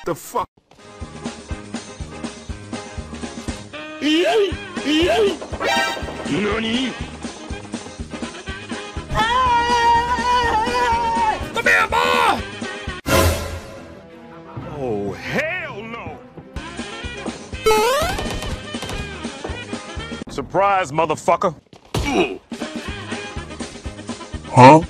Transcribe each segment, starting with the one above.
the fuck? NANI? Come here, boy! Oh, hell no! Surprise, motherfucker! Huh?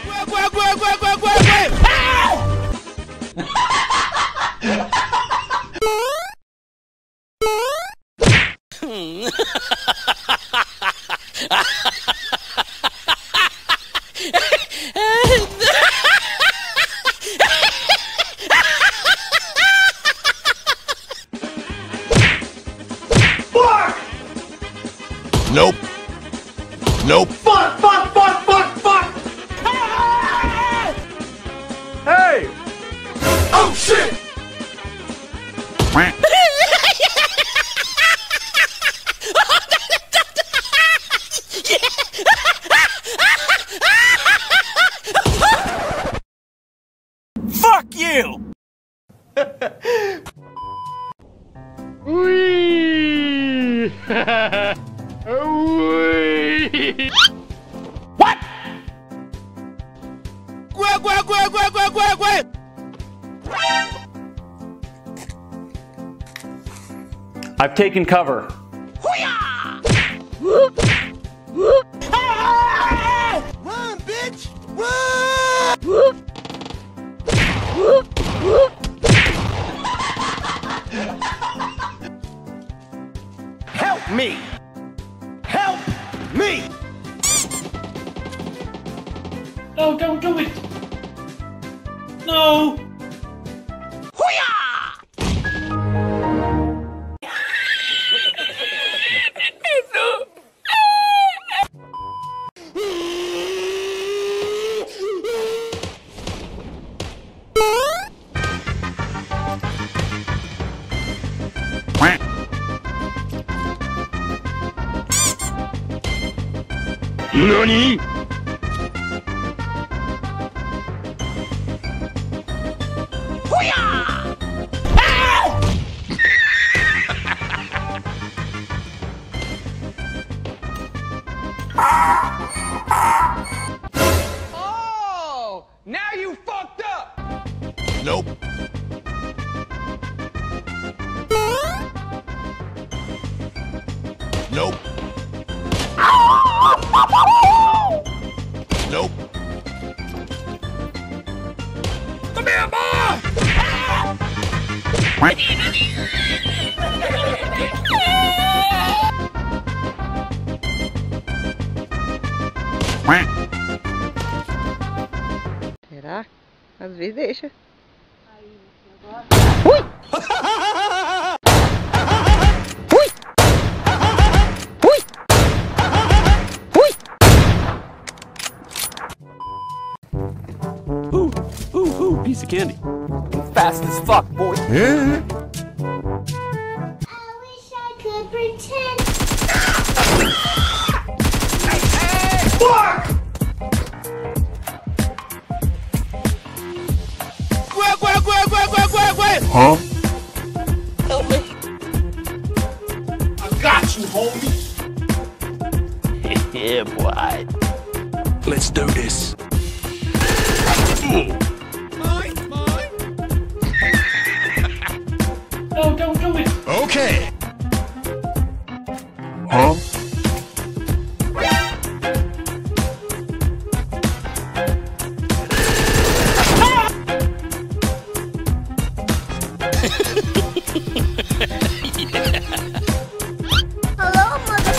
Nope. Nope. Fuck, fuck, fuck, fuck, fuck! Hey! Oh, shit! Fuck you! Wee! What? I've taken cover. Run, bitch! Run! Help me! Help me! No, don't do it! No! NANI? Oh! Now you fucked up! Nope. Nope. Nope. Come here, boy! Será? Às vezes deixa. Ooh, piece of candy. Fast as fuck, boy. Yeah. I wish I could pretend. Fuck! Huh? Help me. I got you, homie. Yeah, boy. Let's do this. No, don't do it! Okay. Huh? Hello,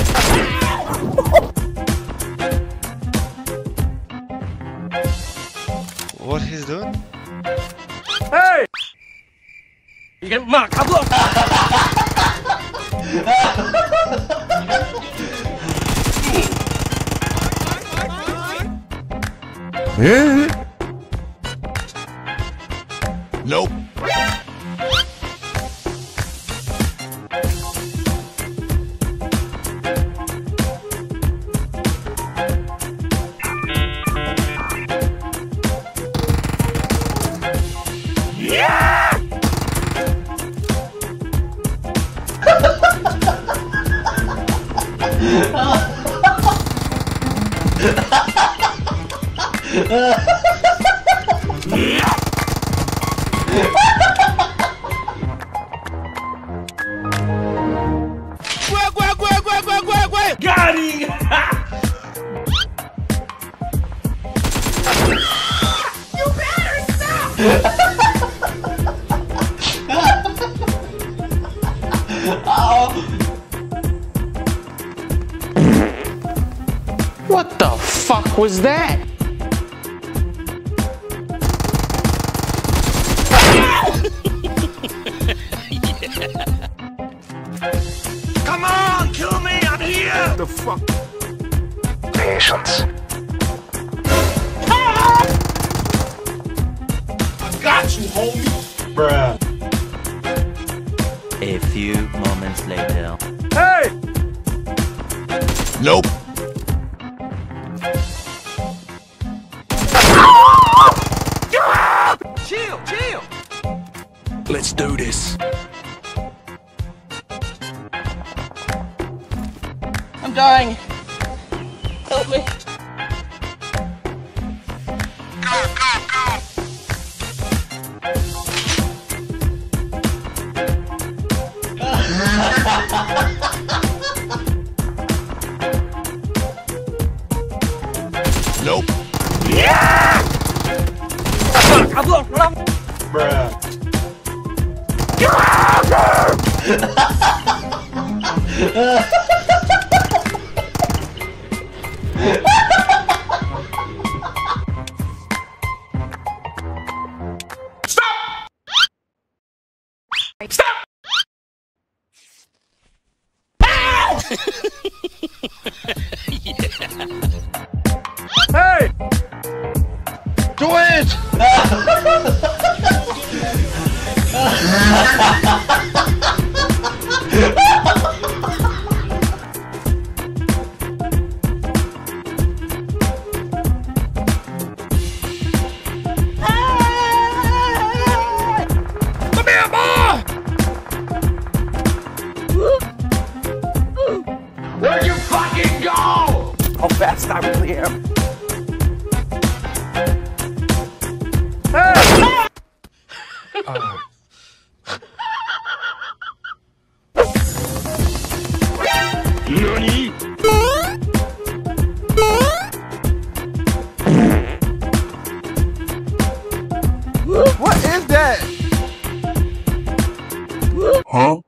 What he's doing? Hey! You get my couple of... Yeah. Nope. Yeah! Got him! What the fuck was that? Come on, kill me, I'm here! The fuck? Patience. I got you, homie! Bruh. A few moments later. Hey! Nope. Chill, chill. Let's do this. I'm dying. Help me. Nope. Bruh. Stop! Stop! Hey! Do it! Come here, boy! Where'd you fucking go? How fast I really am. Hey! NANI?! What is that? Huh?